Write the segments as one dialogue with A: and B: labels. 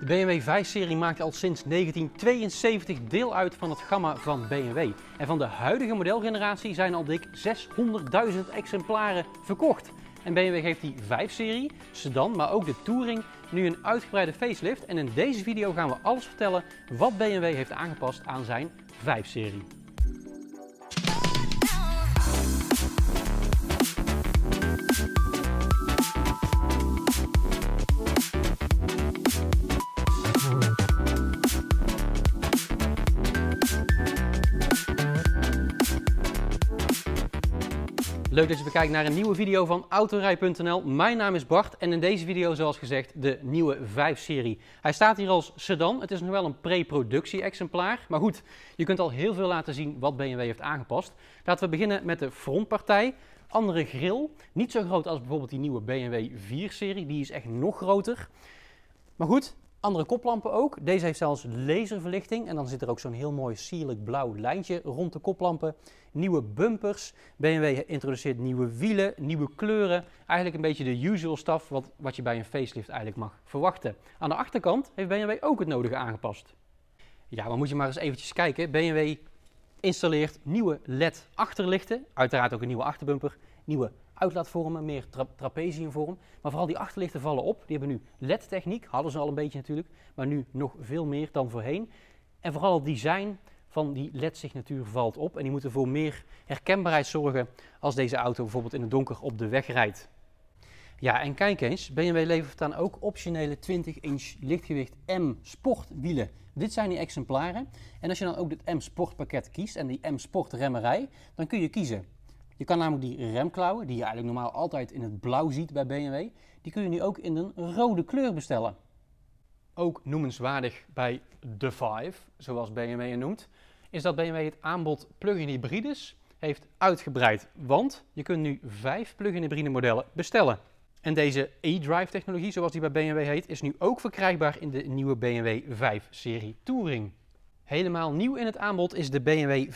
A: De BMW 5-serie maakt al sinds 1972 deel uit van het gamma van BMW. En van de huidige modelgeneratie zijn al dik 600.000 exemplaren verkocht. En BMW geeft die 5-serie, sedan, maar ook de Touring nu een uitgebreide facelift. En in deze video gaan we alles vertellen wat BMW heeft aangepast aan zijn 5-serie. Leuk dat je bekijkt naar een nieuwe video van Autorij.nl. Mijn naam is Bart en in deze video, zoals gezegd, de nieuwe 5-serie. Hij staat hier als sedan. Het is nog wel een pre-productie-exemplaar. Maar goed, je kunt al heel veel laten zien wat BMW heeft aangepast. Laten we beginnen met de frontpartij. Andere grille. Niet zo groot als bijvoorbeeld die nieuwe BMW 4-serie. Die is echt nog groter. Maar goed, andere koplampen ook. Deze heeft zelfs laserverlichting. En dan zit er ook zo'n heel mooi sierlijk blauw lijntje rond de koplampen. Nieuwe bumpers. BMW introduceert nieuwe wielen, nieuwe kleuren. Eigenlijk een beetje de usual stuff wat je bij een facelift eigenlijk mag verwachten. Aan de achterkant heeft BMW ook het nodige aangepast. Ja, maar moet je maar eens eventjes kijken. BMW installeert nieuwe LED achterlichten. Uiteraard ook een nieuwe achterbumper. Nieuwe uitlaatvormen, meer trapeziumvorm. Maar vooral die achterlichten vallen op. Die hebben nu LED-techniek. Hadden ze al een beetje natuurlijk. Maar nu nog veel meer dan voorheen. En vooral het design van die LED-signatuur valt op. En die moeten voor meer herkenbaarheid zorgen als deze auto bijvoorbeeld in het donker op de weg rijdt. Ja, en kijk eens. BMW levert dan ook optionele 20-inch lichtgewicht M-Sport wielen. Dit zijn die exemplaren. En als je dan ook dit M-Sport pakket kiest en die M-Sport remmerij, dan kun je kiezen. Je kan namelijk die remklauwen, die je eigenlijk normaal altijd in het blauw ziet bij BMW, die kun je nu ook in een rode kleur bestellen. Ook noemenswaardig bij de 5, zoals BMW het noemt, is dat BMW het aanbod plug-in hybrides heeft uitgebreid. Want je kunt nu 5 plug-in hybride modellen bestellen. En deze e-drive technologie, zoals die bij BMW heet, is nu ook verkrijgbaar in de nieuwe BMW 5-serie Touring. Helemaal nieuw in het aanbod is de BMW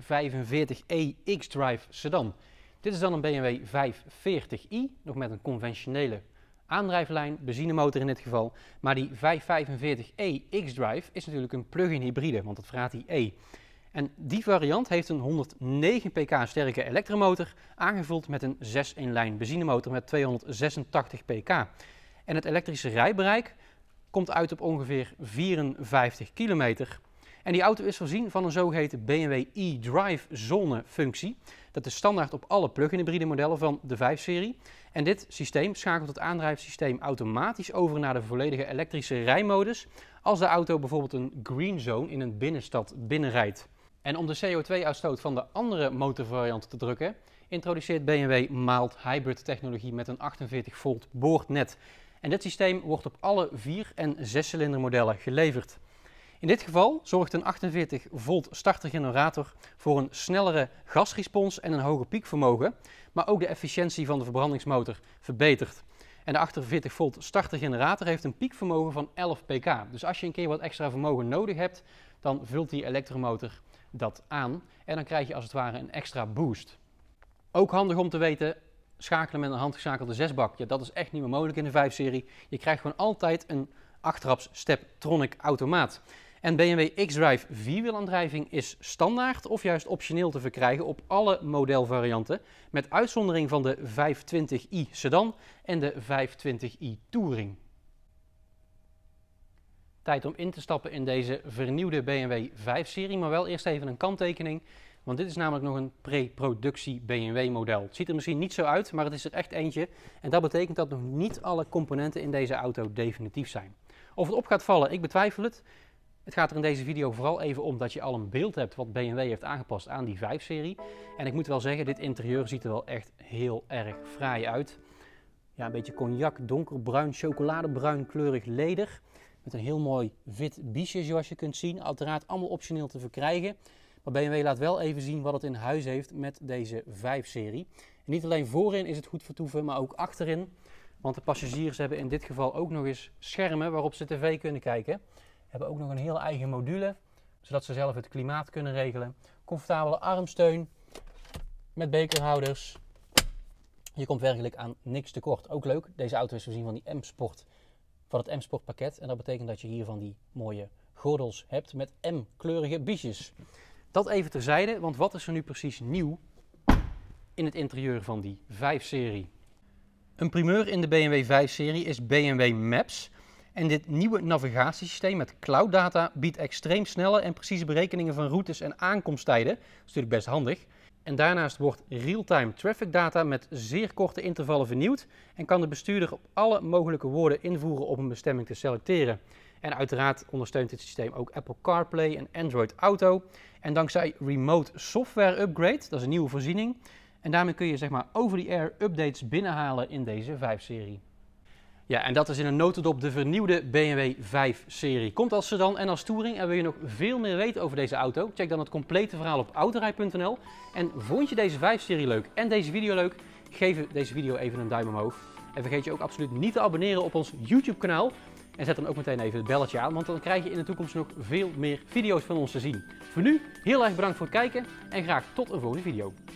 A: 545e X-Drive sedan. Dit is dan een BMW 540i, nog met een conventionele aandrijflijn, benzinemotor in dit geval. Maar die 545e X-Drive is natuurlijk een plug-in hybride, want dat vraagt die E. En die variant heeft een 109 pk sterke elektromotor, aangevuld met een 6-in-lijn benzinemotor met 286 pk. En het elektrische rijbereik komt uit op ongeveer 54 kilometer. En die auto is voorzien van een zogeheten BMW e-Drive zone functie. Dat is standaard op alle plug-in hybride modellen van de 5-serie. En dit systeem schakelt het aandrijfsysteem automatisch over naar de volledige elektrische rijmodus als de auto bijvoorbeeld een green zone in een binnenstad binnenrijdt. En om de CO2-uitstoot van de andere motorvarianten te drukken, introduceert BMW mild hybrid technologie met een 48 volt boordnet. En dit systeem wordt op alle 4- en 6-cilinder modellen geleverd. In dit geval zorgt een 48 volt startergenerator voor een snellere gasrespons en een hoger piekvermogen, maar ook de efficiëntie van de verbrandingsmotor verbetert. En de 48 volt startergenerator heeft een piekvermogen van 11 pk. Dus als je een keer wat extra vermogen nodig hebt, dan vult die elektromotor dat aan en dan krijg je als het ware een extra boost. Ook handig om te weten, schakelen met een handgeschakelde 6-bak. Ja, dat is echt niet meer mogelijk in de 5-serie. Je krijgt gewoon altijd een achtertraps Steptronic automaat. En BMW X-Drive vierwielaandrijving is standaard of juist optioneel te verkrijgen op alle modelvarianten, met uitzondering van de 520i sedan en de 520i Touring. Tijd om in te stappen in deze vernieuwde BMW 5-serie, maar wel eerst even een kanttekening, want dit is namelijk nog een pre-productie BMW model. Het ziet er misschien niet zo uit, maar het is er echt eentje en dat betekent dat nog niet alle componenten in deze auto definitief zijn. Of het op gaat vallen, ik betwijfel het. Het gaat er in deze video vooral even om dat je al een beeld hebt wat BMW heeft aangepast aan die 5-serie. En ik moet wel zeggen, dit interieur ziet er wel echt heel erg fraai uit. Ja, een beetje cognac, donkerbruin, chocoladebruin kleurig leder. Met een heel mooi wit biesje zoals je kunt zien. Uiteraard allemaal optioneel te verkrijgen. Maar BMW laat wel even zien wat het in huis heeft met deze 5-serie. En niet alleen voorin is het goed vertoeven, maar ook achterin. Want de passagiers hebben in dit geval ook nog eens schermen waarop ze tv kunnen kijken. Hebben ook nog een heel eigen module, zodat ze zelf het klimaat kunnen regelen. Comfortabele armsteun met bekerhouders. Je komt werkelijk aan niks tekort. Ook leuk, deze auto is voorzien van die M-Sport van het M-Sport pakket. En dat betekent dat je hier van die mooie gordels hebt met M-kleurige biesjes. Dat even terzijde, want wat is er nu precies nieuw in het interieur van die 5-serie? Een primeur in de BMW 5-serie is BMW Maps. En dit nieuwe navigatiesysteem met clouddata biedt extreem snelle en precieze berekeningen van routes en aankomsttijden. Dat is natuurlijk best handig. En daarnaast wordt real-time traffic data met zeer korte intervallen vernieuwd en kan de bestuurder op alle mogelijke woorden invoeren om een bestemming te selecteren. En uiteraard ondersteunt dit systeem ook Apple CarPlay en Android Auto. En dankzij Remote Software Upgrade, dat is een nieuwe voorziening. En daarmee kun je zeg maar over-the-air updates binnenhalen in deze 5-serie. Ja, en dat is in een notendop de vernieuwde BMW 5-serie. Komt als sedan en als touring en wil je nog veel meer weten over deze auto? Check dan het complete verhaal op autorij.nl. En vond je deze 5-serie leuk en deze video leuk? Geef deze video even een duim omhoog. En vergeet je ook absoluut niet te abonneren op ons YouTube kanaal. En zet dan ook meteen even het belletje aan, want dan krijg je in de toekomst nog veel meer video's van ons te zien. Voor nu, heel erg bedankt voor het kijken en graag tot een volgende video.